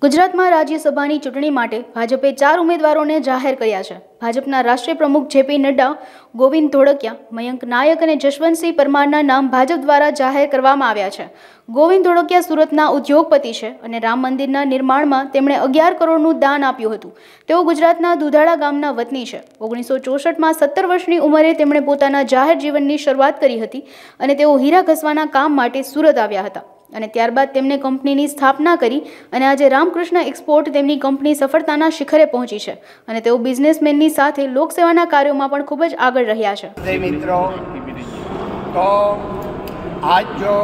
ગુજરાતમાં રાજ્યસભાની ચૂંટણી માટે ભાજપે 4 ઉમેદવારોને જાહેર કર્યા છે। ભાજપના રાષ્ટ્રીય પ્રમુખ જેપી નડ્ડા, ગોવિંદ ધોળકિયા, મયંક નાયક અને જશવંતસિંહ પરમારના નામ ભાજપ દ્વારા જાહેર કરવામાં આવ્યા છે। ગોવિંદ ધોળકિયા સુરતના ઉદ્યોગપતિ છે અને રામ મંદિરના નિર્માણમાં તેમણે 11 કરોડનું દાન આપ્યું હતું। તેઓ ગુજરાતના દુધાળા ગામના વતની છે। 1964માં 17 વર્ષની ઉંમરે તેમણે પોતાના જાહેર જીવનની શરૂઆત કરી હતી અને તેઓ હીરા ઘસવાના કામ માટે સુરત આવ્યા હતા અને ત્યારબાદ તેમણે કંપનીની સ્થાપના કરી અને આજે રામકૃષ્ણ એક્સપોર્ટ તેમની કંપની સફળતાના શિખરે પહોંચી છે અને તેઓ બિઝનેસમેનની સાથે લોકસેવાના કાર્યોમાં પણ ખૂબ જ આગળ રહ્યા છે। મિત્રો, तो आज जो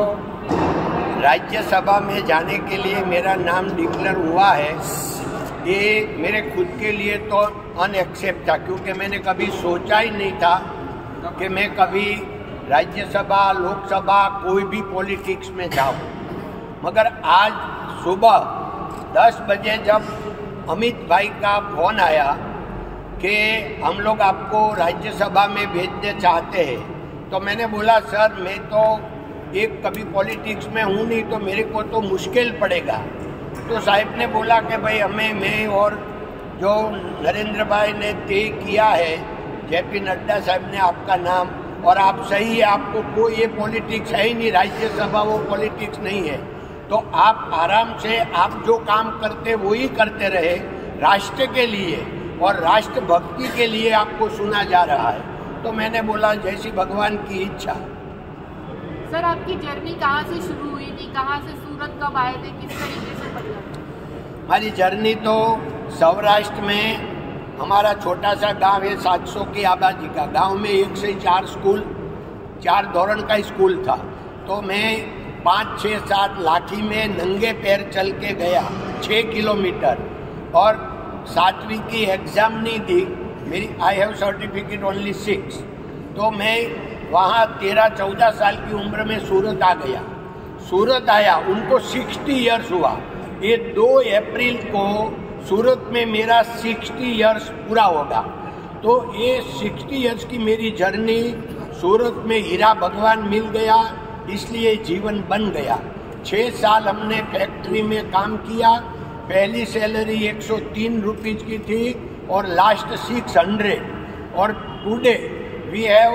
राज्यसभा में जाने के लिए मेरा नाम डिक्लेयर हुआ है, ये मेरे खुद के लिए तो अनएक्सेप्ट था, क्योंकि मैंने कभी सोचा ही नहीं था कि मैं कभी राज्यसभा, लोकसभा, कोई भी पॉलिटिक्स में जाऊँ। मगर आज सुबह 10 बजे जब अमित भाई का फोन आया कि हम लोग आपको राज्यसभा में भेजने चाहते हैं, तो मैंने बोला सर मैं तो एक कभी पॉलिटिक्स में हूँ नहीं, तो मेरे को तो मुश्किल पड़ेगा। तो साहब ने बोला कि भाई हमें, मैं और जो नरेंद्र भाई ने तय किया है, जेपी नड्डा साहब ने आपका नाम, और आप सही है, आपको कोई ये पॉलिटिक्स है ही नहीं, राज्यसभा वो पॉलिटिक्स नहीं है, तो आप आराम से आप जो काम करते वही करते रहे, राष्ट्र के लिए और राष्ट्र भक्ति के लिए आपको सुना जा रहा है। तो मैंने बोला जैसी भगवान की इच्छा। सर, आपकी जर्नी कहाँ से शुरू हुई थी, कहाँ से सूरत कब आए थे, किस तरीके से बदला? हमारी जर्नी तो सौराष्ट्र में हमारा छोटा सा गांव है, 700 की आबादी का। गांव में 1 से 4 स्कूल, 4 धोरण का स्कूल था। तो मैं 5, 6, 7 लाठी में नंगे पैर चल के गया 6 किलोमीटर, और 7वीं की एग्ज़ाम नहीं दी मेरी, आई हैव सर्टिफिकेट ओनली 6। तो मैं वहाँ 13-14 साल की उम्र में सूरत आ गया। सूरत आया, उनको 60 इयर्स हुआ। ये 2 अप्रैल को सूरत में मेरा 60 इयर्स पूरा होगा। तो ये 60 इयर्स की मेरी जर्नी, सूरत में हीरा भगवान मिल गया, इसलिए जीवन बन गया। 6 साल हमने फैक्ट्री में काम किया। पहली सैलरी 103 रुपीज़ की थी और लास्ट 600। और टुडे वी हैव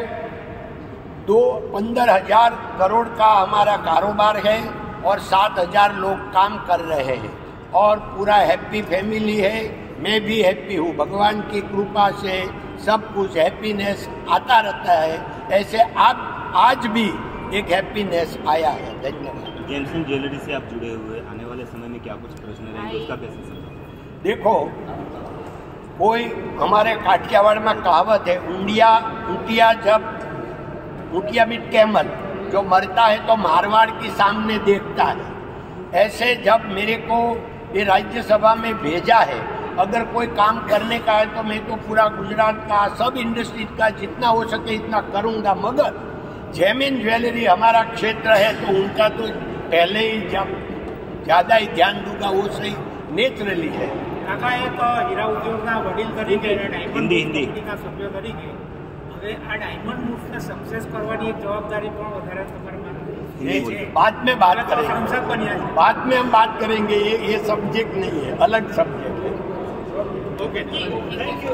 15,000 करोड़ का हमारा कारोबार है और 7,000 लोग काम कर रहे हैं और पूरा हैप्पी फैमिली है। मैं भी हैप्पी हूँ, भगवान की कृपा से सब कुछ हैप्पीनेस आता रहता है। ऐसे आज भी एक हैप्पीनेस आया है। धन्यवाद। जेम्सन ज्वेलरी से आप जुड़े हुए, आने वाले समय में क्या कुछ प्रश्न रहेंगे, उसका कैसे समझें? देखो, कोई हमारे काठियावाड़ में कहावत है, ऊँटिया मीट कैमल, जो मरता है तो मारवाड़ के सामने देखता है। ऐसे जब मेरे को ये राज्यसभा में भेजा है, अगर कोई काम करने का है तो मैं तो पूरा गुजरात का, सब इंडस्ट्री का जितना हो सके इतना करूँगा। मगर जेमिन ज्वेलरी हमारा क्षेत्र है, तो उनका तो पहले ही जब ज़्यादा ही ध्यान दूंगा, वो सही नेचुरली है। કાકા, એક હીરા ઉદ્યોગના વડીલ તરીકે ડાયમંડ કંપનીના સભ્ય તરીકે હવે આ ડાયમંડ મૂવ્સને સક્સેસ કરવાની એક જવાબદારી પણ વધારે તમારામાં છે। बाद में बात करेंगे, सांसद बन्या છે, बाद में हम बात करेंगे। ये सब्जेक्ट नहीं है, अलग सब्जेक्ट है। Okay, thank you.